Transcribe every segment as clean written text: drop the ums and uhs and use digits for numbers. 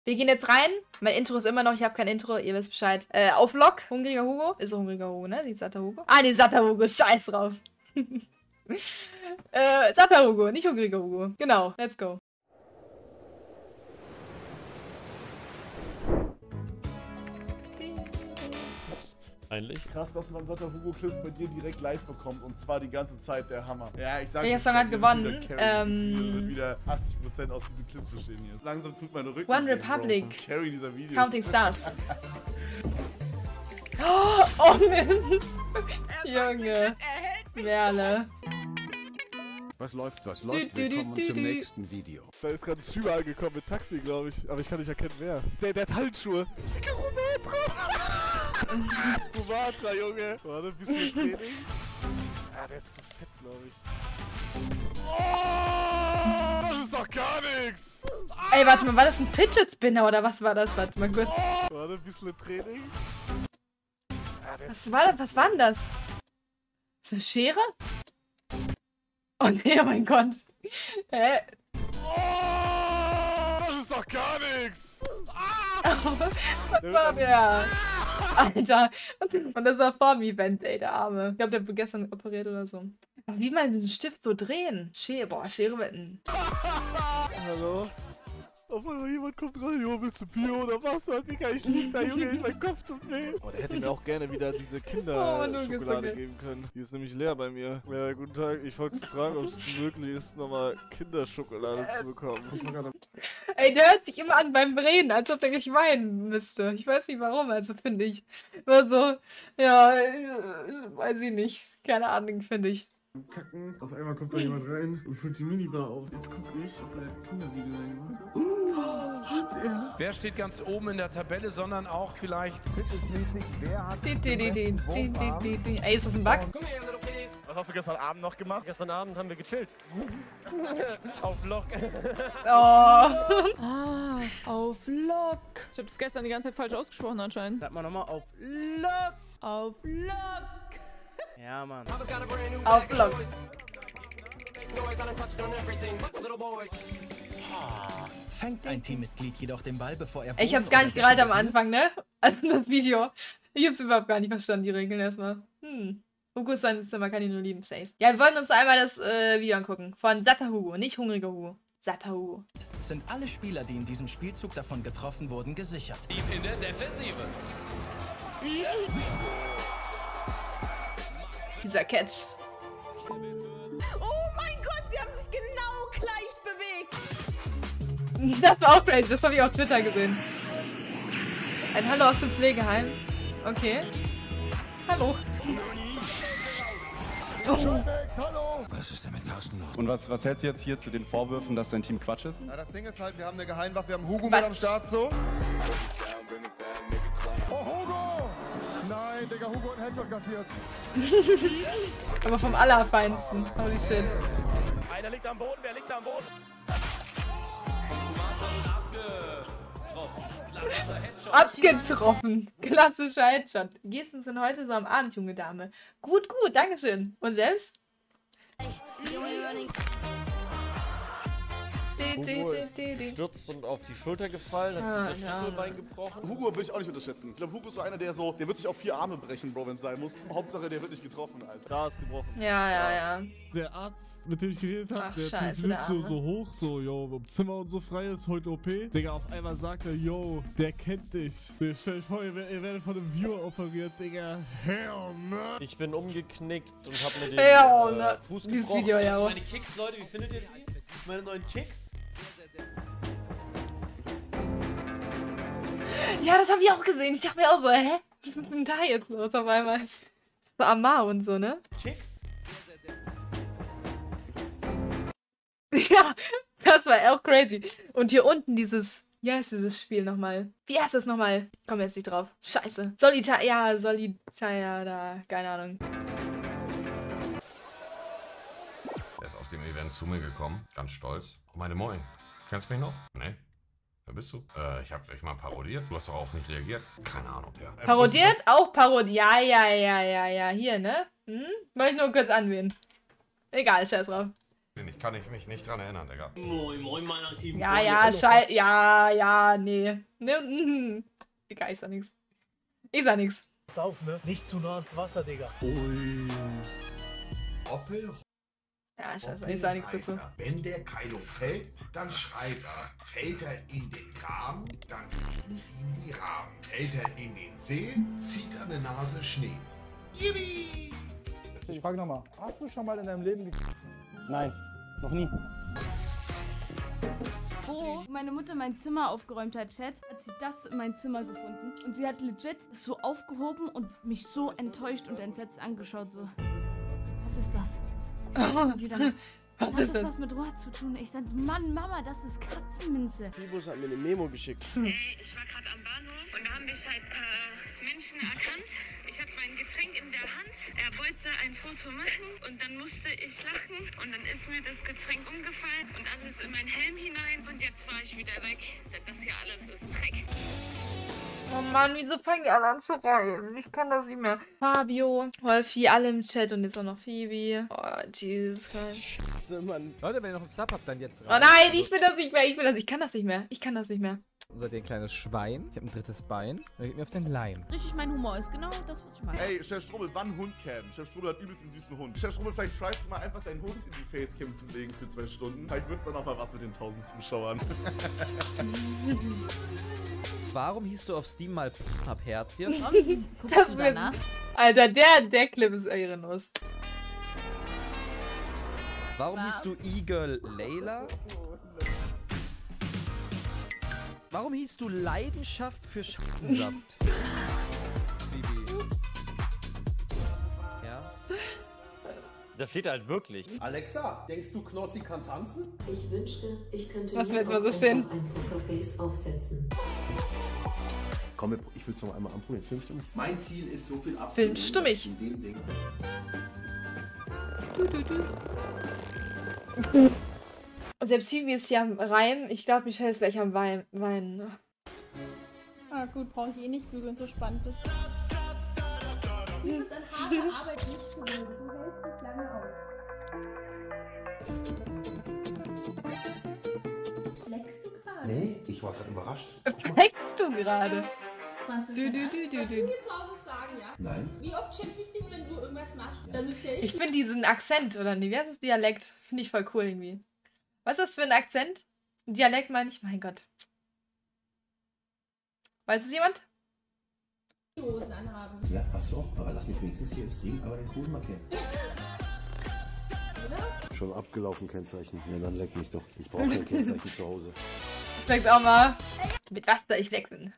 Wir gehen jetzt rein. Mein Intro ist immer noch, ich habe kein Intro, ihr wisst Bescheid. Auf Lock, hungriger Hugo. Ist hungriger Hugo, ne? Nicht satter Hugo. Ah, nee, satter Hugo, scheiß drauf. Satter Hugo, nicht hungriger Hugo. Genau, let's go. Eigentlich. Krass, dass man satter Hugo-Clips bei dir direkt live bekommt und zwar die ganze Zeit, der Hammer. Ja, ich sag Welcher Song hat gewonnen? Wird wieder 80% aus diesen Clips bestehen hier. Langsam tut meine Rücken One weh, Republic. Bro, vom Carry dieser Videos. Counting Stars. Oh, Mann. Junge. Merle. Was läuft? Willkommen zum nächsten Video. Da ist gerade ein Streamer angekommen mit Taxi, glaube ich. Aber ich kann nicht erkennen, wer. Der hat Handschuhe. Digga, Rumatra, Junge. Warte, bist du im Training? Ah, der ist so fett, glaube ich. Oh, das ist doch gar nichts. Ey, warte mal, war das ein Fidget Spinner oder was war das? Warte mal kurz. Warte, bist du im Training? Was war denn das? Ist das eine Schere? Oh nee, oh mein Gott. Hä? Oh, das ist doch gar nichts. Was war der? Alter. Und das war vor dem Event, ey, der Arme. Ich glaube, der wurde gestern operiert oder so. Aber wie man diesen Stift so drehen? Schere mit einem. Hallo? Auf einmal jemand kommt rein, Junge, willst du Bier oder Wasser? Digga, ich lieg da, Junge, mein Kopf tut weh. Oh, der hätte mir auch gerne wieder diese Kinderschokolade geben können. Die ist nämlich leer bei mir. Ja, guten Tag, ich wollte fragen, ob es möglich ist, nochmal Kinderschokolade zu bekommen. Ey, der hört sich immer an beim Reden, als ob er gleich weinen müsste. Ich weiß nicht warum, also finde ich. Immer so, ja, weiß ich nicht. Keine Ahnung, finde ich. Kacken. Auf einmal kommt da jemand rein und füllt die Minibar auf. Jetzt guck ich, ob er Kinderriegel reingemacht hat. Hat er? Wer steht ganz oben in der Tabelle, sondern auch vielleicht wer hat Ey, ist das ein Bug? Was hast du gestern Abend noch gemacht? Gestern Abend haben wir gechillt. Auf Lock. Auf Lock. Ich hab das gestern die ganze Zeit falsch ausgesprochen anscheinend. Sag mal nochmal auf Lock. Auf Lock. Ja, Mann. Auf Lock. Fängt ein Teammitglied jedoch den Ball, bevor er... Ich hab's gar nicht gerallt am Anfang, ne? Also das Video. Ich hab's überhaupt gar nicht verstanden, die Regeln erstmal. Hugo ist sein Zimmer, kann ich nur lieben, safe. Ja, wir wollten uns einmal das Video angucken. Von satter Hugo, nicht hungriger Hugo. Satter Hugo. Sind alle Spieler, die in diesem Spielzug davon getroffen wurden, gesichert. In der Defensive. Dieser Catch. Oh mein Gott, sie haben sich genau gleich bewegt. Das war auch crazy, das habe ich auf Twitter gesehen. Ein Hallo aus dem Pflegeheim. Okay. Hallo. Was ist denn mit Carsten los? Und was hältst du jetzt hier zu den Vorwürfen, dass dein Team Quatsch ist? Ja, das Ding ist halt, wir haben eine Geheimwaffe, wir haben Hugo mit am Start, so. Oh, Hugo! Nein, Digga, Hugo hat einen Headshot kassiert. Aber vom Allerfeinsten. Holy shit. Einer liegt am Boden, wer liegt am Boden? Abgetroffen. Klassischer Headshot. Wie geht's uns denn heute so am Abend, junge Dame? Gut, gut, dankeschön. Und selbst? Hugo ist gestürzt und auf die Schulter gefallen, hat sich das Schlüsselbein gebrochen. Hugo will ich auch nicht unterschätzen. Ich glaube, Hugo ist so einer, der wird sich auf 4 Arme brechen, Bro, wenn es sein muss. Hauptsache, der wird nicht getroffen, Alter. Da ist gebrochen. Ja. Der Arzt, mit dem ich geredet habe, Ach, der scheiße, Typ der so, Arme. so hoch, so, yo, im Zimmer und so frei ist, heute OP. Digga, auf einmal sagt er, yo, der kennt dich. Der stell dich vor, ihr werdet von einem Viewer operiert, Digga. Hell no. Ich bin umgeknickt und hab mir den Fuß gebrochen. Dieses Video, ja. Meine Kicks, Leute, wie findet ihr die? Meine neuen Kicks? Ja, das habe ich auch gesehen. Ich dachte mir auch so, hä? Was ist denn da jetzt los auf einmal? So Amar und so, ne? Kicks? Ja, das war auch crazy. Und hier unten dieses, ja, ist dieses Spiel nochmal. Wie heißt das nochmal? Komm jetzt nicht drauf. Scheiße. Solitaire, da, keine Ahnung. Er ist auf dem Event zu mir gekommen, ganz stolz. Oh, meine Moin. Kennst du mich noch? Nee. Wer bist du? Ich hab dich mal parodiert. Du hast doch auf mich reagiert. Keine Ahnung, ja. Parodiert? Auch parodiert. Ja. Hier, ne? Wollte ich nur kurz anwählen. Egal, scheiß drauf. Ich kann ich mich nicht dran erinnern, Digga. Moin, moin, meine aktiven nee. Digga, ich sag nix. Ich sag nix. Pass auf, ne? Nicht zu nah ans Wasser, Digga. Ui. Oppel. Ja, scheiße, ich sag nichts dazu. Wenn der Kylo fällt, dann schreit er. Fällt er in den Rahmen, dann fliegen ihm die Raben. Fällt er in den See, zieht er eine Nase Schnee. Yippie! Ich frage nochmal, hast du schon mal in deinem Leben Nein, noch nie. Wo meine Mutter mein Zimmer aufgeräumt hat, Chat, hat sie das in mein Zimmer gefunden. Und sie hat legit es so aufgehoben und mich so enttäuscht und entsetzt angeschaut, so. Was ist das? Die dann, was ist das? Was mit Rohr zu tun? Ich dachte, Mann, Mama, das ist Katzenminze. Fibus hat mir eine Memo geschickt. Ich war gerade am Bahnhof und da haben mich halt ein paar Menschen erkannt. Ich hatte mein Getränk in der Hand. Er wollte ein Foto machen und dann musste ich lachen und dann ist mir das Getränk umgefallen und alles in meinen Helm hinein und jetzt war ich wieder weg. Denn das hier alles ist Dreck. Oh Mann, wieso fangen die alle an zu reimen? Ich kann das nicht mehr. Fabio, Wolfi, alle im Chat und jetzt auch noch Phoebe. Oh, Jesus Christ. Scheiße, Mann. Leute, wenn ihr noch einen Sub habt, dann jetzt rein. Oh nein, ich will das nicht mehr. Ich kann das nicht mehr. Ich kann das nicht mehr. Seid ihr ein kleines Schwein? Ich habe ein drittes Bein. Dann geht mir auf den Leim. Richtig, mein Humor ist genau das, was ich mag. Ey, Chef Strubbel, wann Hundcam? Chef Strubbel hat übelst einen süßen Hund. Chef Strubbel, vielleicht tryst du mal einfach deinen Hund in die Facecam zu legen für 2 Stunden. Vielleicht wird's dann auch mal was mit den 1000 Zuschauern. Warum hieß du auf Steam mal Herzchen? Das wird... Alter, der Clip ist ehrenlos. Warum hieß du E-Girl Layla? Warum hieß du Leidenschaft für Schattensaft? Ja. Das steht halt wirklich. Alexa, denkst du, Knossi kann tanzen? Ich wünschte, ich könnte was jetzt mal so stehen? ein Pokerface aufsetzen. Komm, ich will es noch einmal anprobieren. 5 Stunden. Mein Ziel ist so viel abzunehmen. Filmstimmig. Selbst Phoebe ist hier am Reim. Ich glaube, Michelle ist gleich am Weinen. Ah gut, brauche ich eh nicht bügeln, so spannend ist. Du bist an harter Arbeit nicht gewöhnt. Du hältst dich lange aus. Fleckst du gerade? Nee, ich war gerade überrascht. Fleckst du gerade? Du jetzt auch was sagen, ja? Nein. Wie oft schimpfe ich dich, wenn du irgendwas machst? Dann müsst ihr ich finde diesen Akzent, oder nee, wie heißt das Dialekt? Finde ich voll cool irgendwie. Was ist das für ein Akzent? Dialekt meine ich, mein Gott. Weiß es jemand? Die Hosen anhaben. Ja, hast du auch. Aber lass mich wenigstens hier im Stream aber den Hosen markieren. Schon abgelaufen Kennzeichen. Ja, dann leck mich doch. Ich brauche kein Kennzeichen zu Hause. Ich flex auch mal. Mit was soll ich flexen?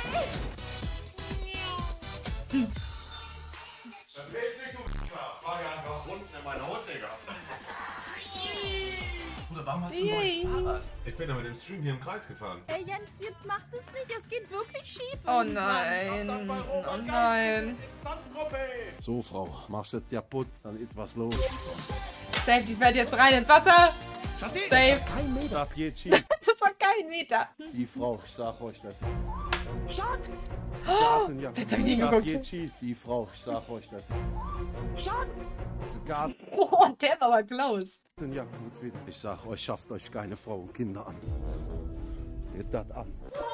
Verpiss dich, du Wichser! War ja einfach unten in meiner Hut, Digga. Bruder, warum hast du ein neues Fahrrad? Ich bin ja mit dem Stream hier im Kreis gefahren. Ey Jens, jetzt macht es nicht, es geht wirklich schief. Oh nein, oh nein. So, Frau, machst du das kaputt, dann ist was los. Safe, die fällt jetzt rein ins Wasser. Safe. Kein Meter. Das war kein Meter. Die Frau, ich sag euch das. Schock! Oh, jetzt hab ich nie geguckt. Die Frau, ich sag euch das. Schock! Sogar. Oh, der war aber close. Ja, gut wieder. Ich sag euch, schafft euch keine Frau und Kinder an. Geht das an.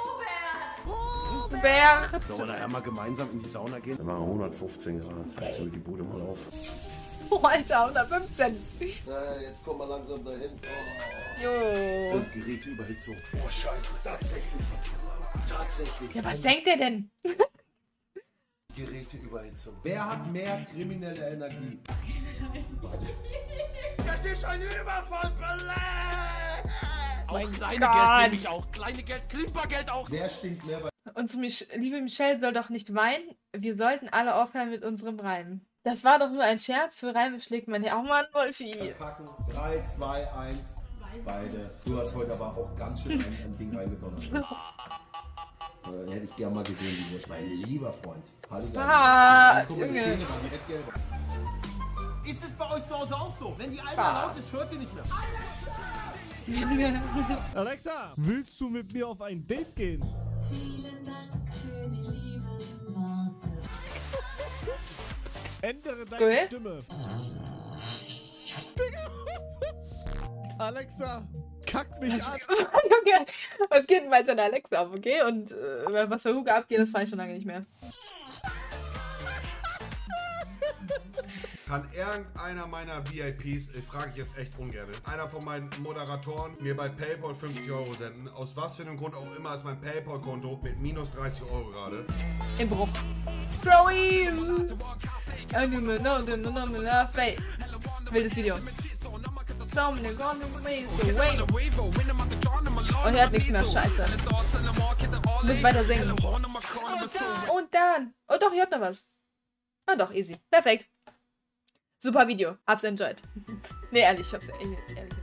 Robert! Sollen wir nachher mal gemeinsam in die Sauna gehen? Wir machen 115 Grad. Jetzt hol die Bude mal auf. Oh, Alter, 115. Ja, jetzt kommen wir langsam dahin. Jo. Und Geräteüberhitzung. Oh, scheiße, tatsächlich. Tatsächlich. Ja, was denkt der denn? Geräteüberhitzung. Wer hat mehr kriminelle Energie? Das ist ein Überfall verletzt! Mein kleine Gott. Geld nehme ich auch. Kleine Geld, Klimpergeld auch. Wer stinkt mehr bei... Unsere liebe Michelle soll doch nicht weinen. Wir sollten alle aufhören mit unserem Reim. Das war doch nur ein Scherz. Für Reime schlägt man ja auch mal an Wolfi. 3, 2, 1. Beide. Du hast heute aber auch ganz schön ein Ding reingedonnert. Hätte ich gerne mal gesehen, wie ich. Mein lieber Freund. Junge. Ist es bei euch zu Hause auch so? Wenn die Alma laut ist, hört ihr nicht mehr. Alexa, willst du mit mir auf ein Date gehen? Vielen Dank für die lieben Worte. Ändere deine Cool. Stimme. Alexa, kack mich an. Okay. Was geht denn bei seiner Alexa ab, okay? Und was für Hugo abgeht, das fahre ich schon lange nicht mehr. Kann irgendeiner meiner VIPs, frage ich jetzt echt ungern, einer von meinen Moderatoren mir bei PayPal 50 € senden? Aus was für einem Grund auch immer ist mein PayPal-Konto mit minus 30 € gerade. Im Bruch. Throw him! Wildes Video. Oh, hört nichts mehr, scheiße. Du musst weiter singen. Und dann. Oh doch, ihr hört noch was. Ah doch, easy. Perfekt. Super Video. Hab's enjoyed. Nee, ehrlich, ich hab's ehrlich